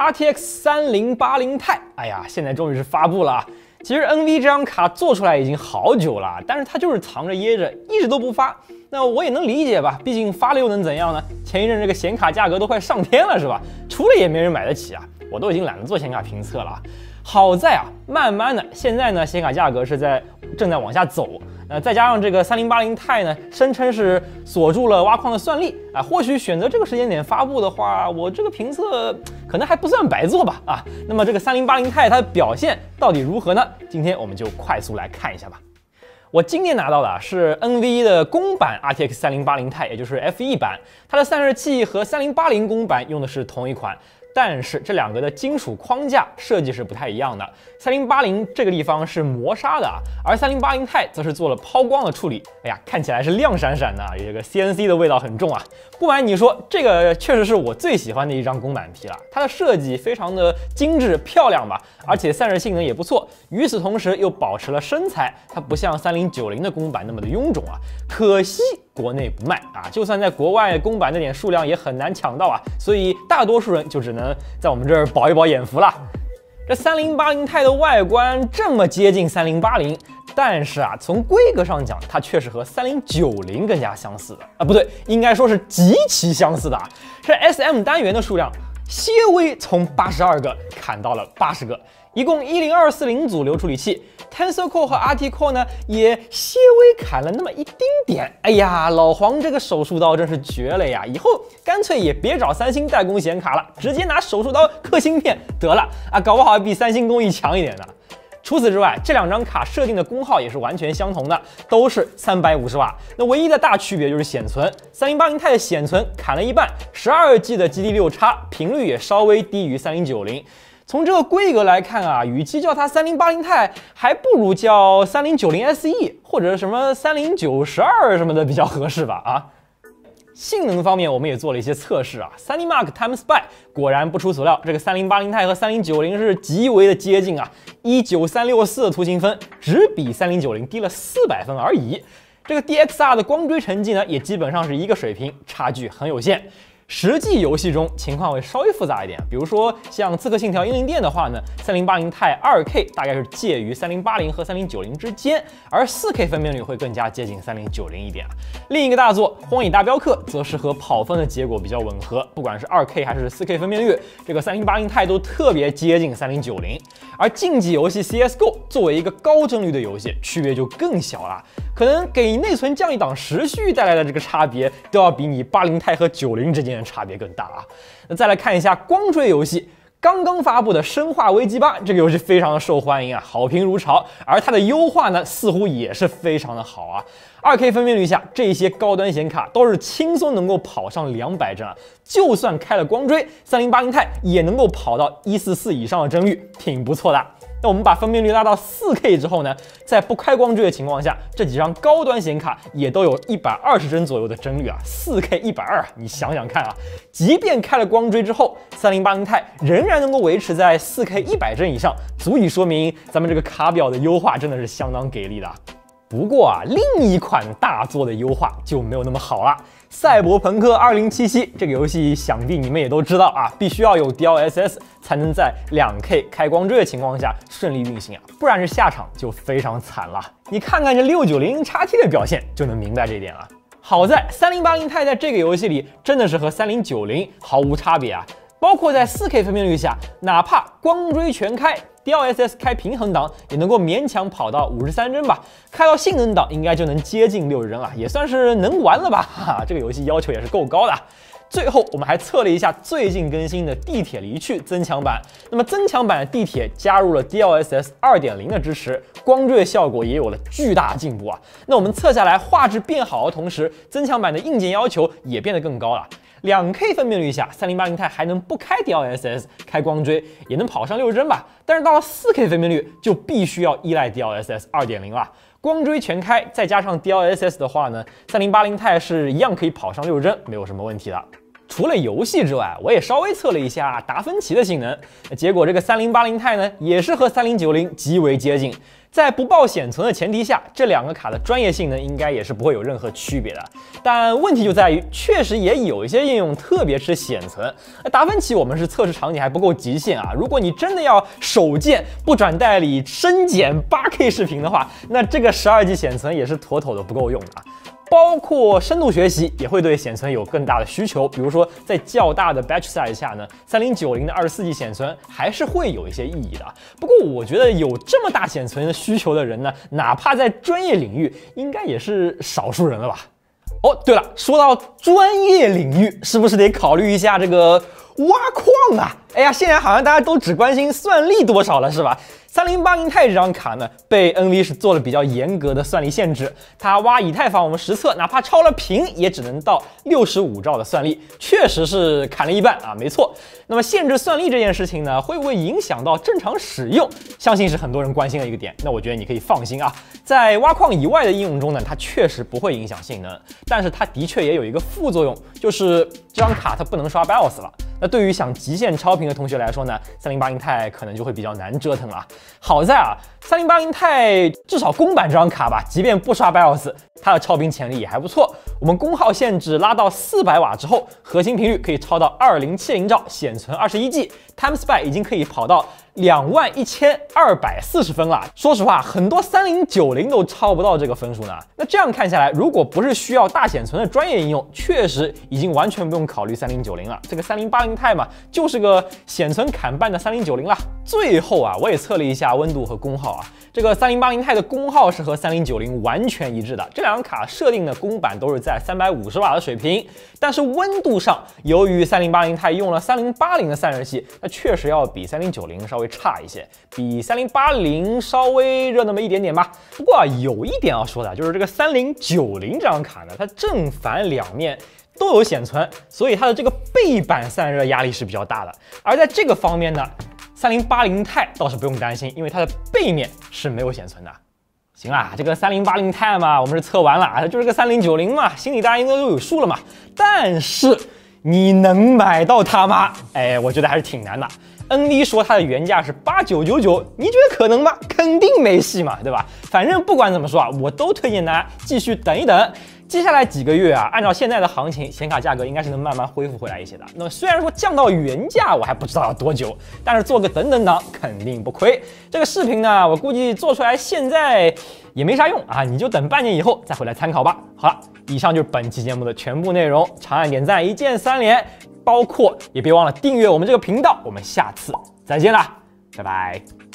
RTX 3080 Ti，哎呀，现在终于是发布了啊！其实 NV 这张卡做出来已经好久了，但是它就是藏着掖着，一直都不发。那我也能理解吧，毕竟发了又能怎样呢？前一阵这个显卡价格都快上天了，是吧？出了也没人买得起啊！我都已经懒得做显卡评测了。好在啊，慢慢的，现在呢，显卡价格正在往下走。再加上这个3080 Ti 呢，声称是锁住了挖矿的算力啊，或许选择这个时间点发布的话，我这个评测可能还不算白做吧啊。那么这个3080 Ti 它的表现到底如何呢？今天我们就快速来看一下吧。我今天拿到的是 NV 的公版 RTX 3080 Ti， 也就是 F1 版，它的散热器和3080公版用的是同一款。但是这两个的金属框架设计是不太一样的，3080这个地方是磨砂的，而3080 Ti 则是做了抛光的处理。哎呀，看起来是亮闪闪的，这个 CNC 的味道很重啊。不瞒你说，这个确实是我最喜欢的一张公版皮了，它的设计非常的精致漂亮吧，而且散热性能也不错。与此同时又保持了身材，它不像3090的公版那么的臃肿啊。可惜国内不卖啊，就算在国外公版那点数量也很难抢到啊，所以大多数人就只能在我们这儿饱一饱眼福了。这3080 Ti 的外观这么接近3080，但是啊，从规格上讲，它却是和3090更加相似的啊，不对，应该说是极其相似的啊。这 SM 单元的数量些微从82个砍到了80个。一共10240组流处理器 ，Tensor Core 和 RT Core 呢也些微砍了那么一丁点。哎呀，老黄这个手术刀真是绝了呀！以后干脆也别找三星代工显卡了，直接拿手术刀刻芯片得了啊，搞不好比三星工艺强一点呢。除此之外，这两张卡设定的功耗也是完全相同的，都是350瓦。那唯一的大区别就是显存，3080 Ti 的显存砍了一半，12G 的 GD6X， 频率也稍微低于3090。从这个规格来看啊，与其叫它3080 Ti，还不如叫3090 SE 或者什么3092什么的比较合适吧啊。性能方面，我们也做了一些测试啊。3D Mark Time Spy 果然不出所料，这个3080 Ti 和3090是极为的接近啊，19364的图形分只比3090低了400分而已。这个 DXR 的光追成绩呢，也基本上是一个水平，差距很有限。实际游戏中情况会稍微复杂一点，比如说像《刺客信条：英灵殿》的话呢，3080 Ti 2K 大概是介于3080和3090之间，而 4K 分辨率会更加接近3090一点啊。另一个大作《荒野大镖客》则是和跑分的结果比较吻合，不管是 2K 还是 4K 分辨率，这个3080 Ti 都特别接近3090。而竞技游戏 CSGO 作为一个高帧率的游戏，区别就更小了，可能给内存降一档时序带来的这个差别，都要比你80 Ti 和90之间差别更大啊！那再来看一下光追游戏，刚刚发布的《生化危机8》这个游戏非常的受欢迎啊，好评如潮，而它的优化呢似乎也是非常的好啊。2K 分辨率下，这些高端显卡都是轻松能够跑上200帧啊，就算开了光追，3080 Ti 也能够跑到144以上的帧率，挺不错的。那我们把分辨率拉到 4K 之后呢，在不开光追的情况下，这几张高端显卡也都有120帧左右的帧率啊，4K 120，你想想看啊，即便开了光追之后，3080 Ti 仍然能够维持在 4K 100帧以上，足以说明咱们这个卡表的优化真的是相当给力的。不过啊，另一款大作的优化就没有那么好了。赛博朋克2077这个游戏想必你们也都知道啊，必须要有 DLSS 才能在2K 开光追的情况下顺利运行啊，不然这下场就非常惨了。你看看这 690XT 的表现就能明白这一点了。好在3080 Ti 在这个游戏里真的是和3090毫无差别啊，包括在 4K 分辨率下，哪怕光追全开，DLSS 开平衡档也能够勉强跑到53帧吧，开到性能档应该就能接近60帧了，也算是能玩了吧。哈哈，这个游戏要求也是够高的。最后我们还测了一下最近更新的地铁离去增强版，那么增强版的地铁加入了 DLSS 2.0的支持，光追效果也有了巨大进步啊。那我们测下来，画质变好的同时，增强版的硬件要求也变得更高了。2K 分辨率下，3080 Ti 还能不开 DLSS 开光追，也能跑上60帧吧。但是到了 4K 分辨率，就必须要依赖 DLSS 2.0了。光追全开，再加上 DLSS 的话呢，3080 Ti 是一样可以跑上60帧，没有什么问题的。除了游戏之外，我也稍微测了一下达芬奇的性能，结果这个3080 Ti 呢，也是和3090极为接近。 在不爆显存的前提下，这两个卡的专业性能应该也是不会有任何区别的。但问题就在于，确实也有一些应用特别吃显存。达芬奇我们是测试场景还不够极限啊，如果你真的要手贱不转代理深剪 8K 视频的话，那这个12G 显存也是妥妥的不够用的啊。包括深度学习也会对显存有更大的需求，比如说在较大的 batch size 下呢，3090的24G 显存还是会有一些意义的。不过我觉得有这么大显存的需求的人呢，哪怕在专业领域，应该也是少数人了吧？哦，对了，说到专业领域，是不是得考虑一下这个挖矿啊？哎呀，现在好像大家都只关心算力多少了，是吧？3080 钛这张卡呢，被 NV 是做了比较严格的算力限制，它挖以太坊我们实测，哪怕超了频，也只能到65兆的算力，确实是砍了一半啊，没错。那么限制算力这件事情呢，会不会影响到正常使用？相信是很多人关心的一个点。那我觉得你可以放心啊，在挖矿以外的应用中呢，它确实不会影响性能，但是它的确也有一个副作用，就是这张卡它不能刷 BIOS 了。那对于想极限超频的同学来说呢，3080钛可能就会比较难折腾了。好在啊，3080钛至少公版这张卡吧，即便不刷 BIOS， 它的超频潜力也还不错。我们功耗限制拉到400瓦之后，核心频率可以超到2070兆，显存21G，Time Spy 已经可以跑到21240分了。说实话，很多3090都超不到这个分数呢。那这样看下来，如果不是需要大显存的专业应用，确实已经完全不用考虑3090了。这个3080钛嘛，就是个显存砍半的3090了。最后啊，我也测了一下温度和功耗啊，这个3080钛的功耗是和3090完全一致的。这两张卡设定的公版都是在350瓦的水平，但是温度上，由于3080钛用了3080的散热器，那确实要比3090稍微差一些，比3080稍微热那么一点点吧。不过啊，有一点要说的，就是这个3090这张卡呢，它正反两面都有显存，所以它的这个背板散热压力是比较大的。而在这个方面呢，3080钛倒是不用担心，因为它的背面是没有显存的。行啦，这个3080钛嘛，我们是测完了，它就是个3090嘛，心里大家应该都有数了嘛。但是你能买到它吗？哎，我觉得还是挺难的。NV 说它的原价是8999，你觉得可能吗？肯定没戏嘛，对吧？反正不管怎么说啊，我都推荐大家继续等一等。接下来几个月啊，按照现在的行情，显卡价格应该是能慢慢恢复回来一些的。那么虽然说降到原价，我还不知道要多久，但是做个等等党肯定不亏。这个视频呢，我估计做出来现在也没啥用啊，你就等半年以后再回来参考吧。好了，以上就是本期节目的全部内容，长按点赞，一键3连，包括也别忘了订阅我们这个频道。我们下次再见啦，拜拜。